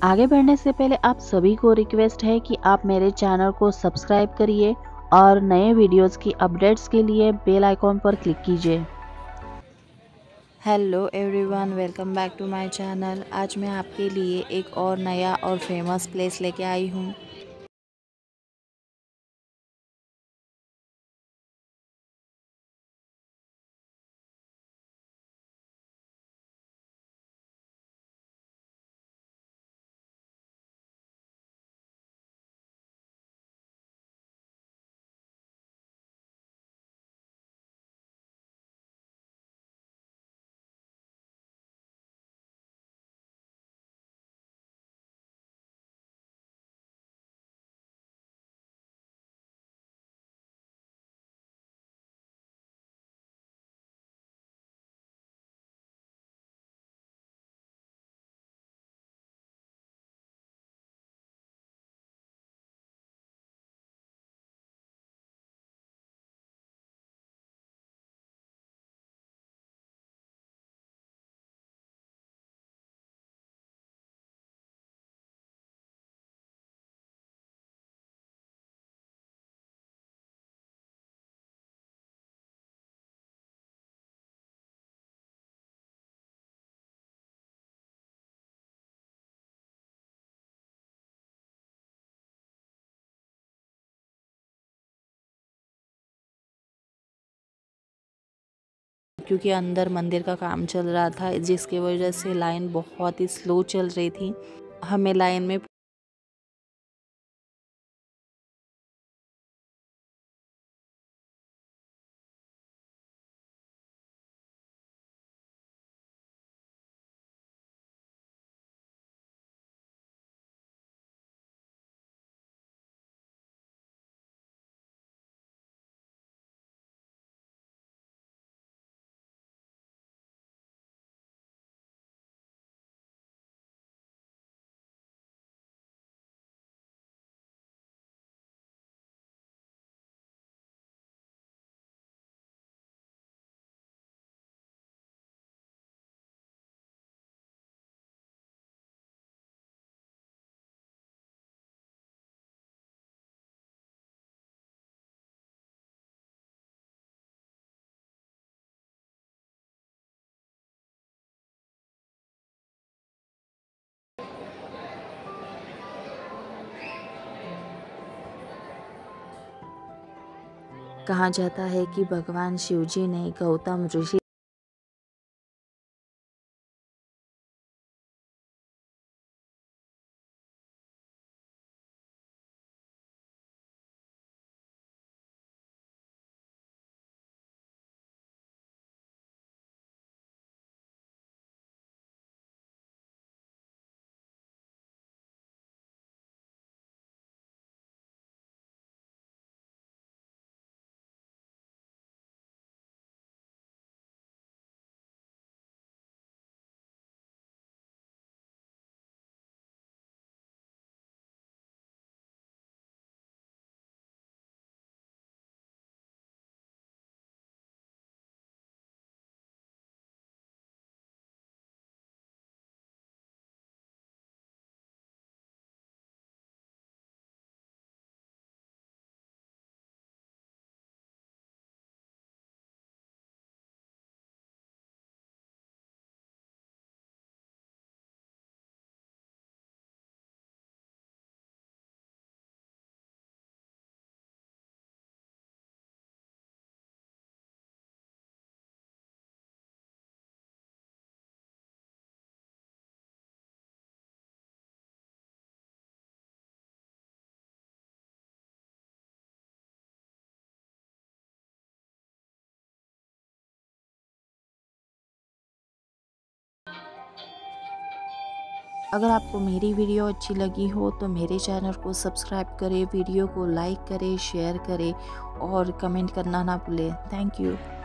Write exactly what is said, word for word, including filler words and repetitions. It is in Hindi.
आगे बढ़ने से पहले आप सभी को रिक्वेस्ट है कि आप मेरे चैनल को सब्सक्राइब करिए और नए वीडियोस की अपडेट्स के लिए बेल आइकॉन पर क्लिक कीजिए। Hello everyone, welcome back to my channel. आज मैं आपके लिए एक और नया और फेमस प्लेस लेके आई हूँ। क्योंकि अंदर मंदिर का काम चल रहा था, जिसकी वजह से लाइन बहुत ही स्लो चल रही थी। हमें लाइन में कहा जाता है कि भगवान शिवजी ने गौतम ऋषि अगर आपको मेरी वीडियो अच्छी लगी हो तो मेरे चैनल को सब्सक्राइब करें, वीडियो को लाइक करें, शेयर करें और कमेंट करना ना भूलें। Thank you.